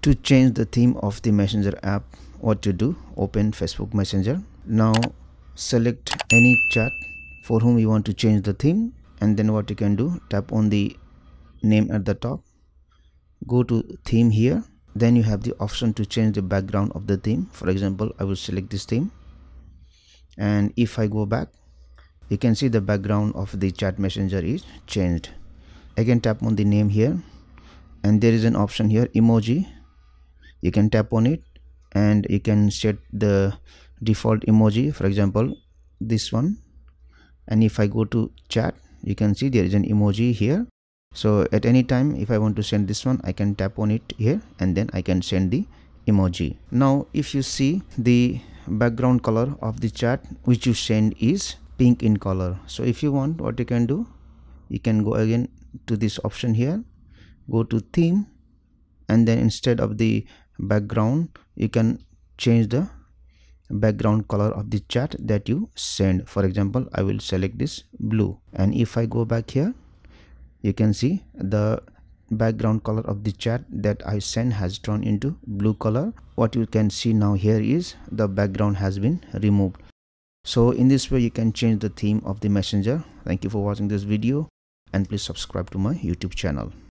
To change the theme of the Messenger app, what to do? Open Facebook Messenger. Now select any chat for whom you want to change the theme, and then what you can do, tap on the name at the top, go to theme here, then you have the option to change the background of the theme. For example, I will select this theme, and if I go back, you can see the background of the chat messenger is changed. Again, tap on the name here, and there is an option here, emoji. You can tap on it and you can set the default emoji, for example this one. And if I go to chat, you can see there is an emoji here. So at any time if I want to send this one, I can tap on it here and then I can send the emoji. Now if you see, the background color of the chat which you send is pink in color. So if you want, what you can do, you can go again to this option here, go to theme, and then instead of the background, you can change the background color of the chat that you send. For example, I will select this blue, and if I go back here, you can see the background color of the chat that I sent has turned into blue color. What you can see now here is the background has been removed. So in this way you can change the theme of the messenger. Thank you for watching this video, and please subscribe to my YouTube channel.